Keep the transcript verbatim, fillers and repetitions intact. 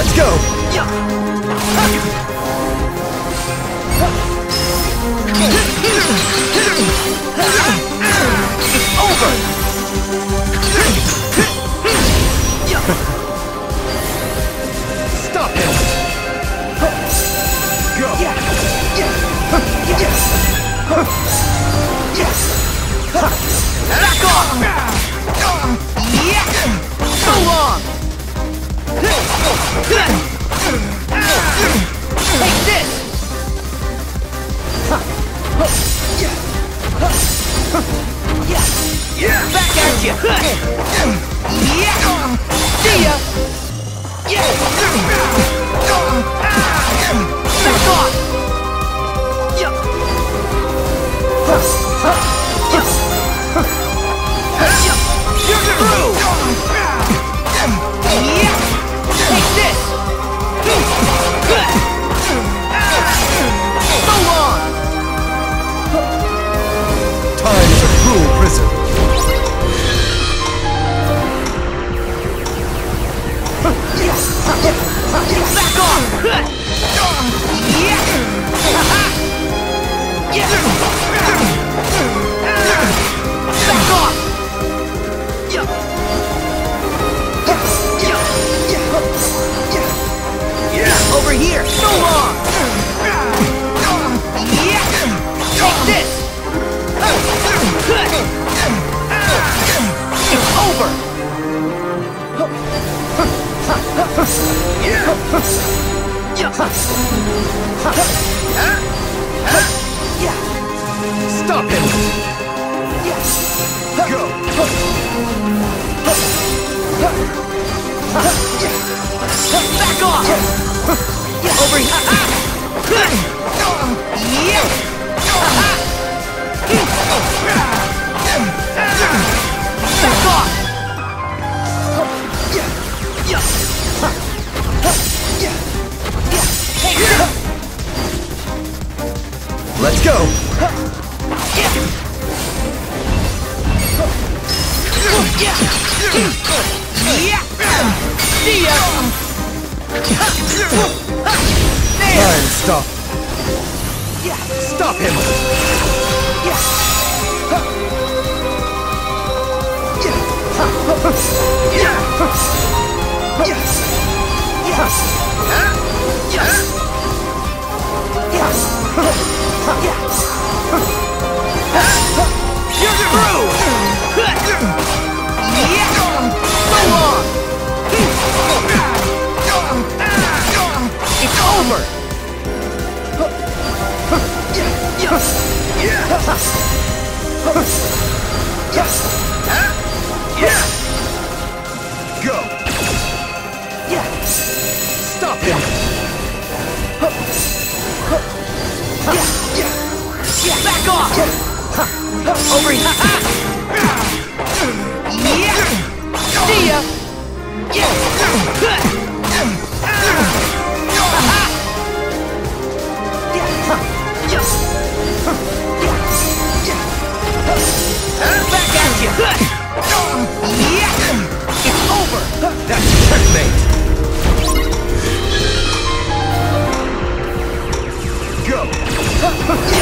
Let's go! It's over! Stop him! Go! Back off! Yeah! So long! Take this! Back at you! Yeah! See ya! Back off! You're through! Yeah! Take this! So long! Time is a cruel prison. Back off! Yeah! Back off! Over here! So long! Yeah! Take this! It's over! Stop him! Go! Back off! Over here! Yeah! Back off! Let's go! See ya! Time stop! Stop him! You're through! Yeah! So long! It's over! Go! Stop him! Back off! Over here! Yeah! See ya! Back at you! Yeah! It's over! That's checkmate! Go!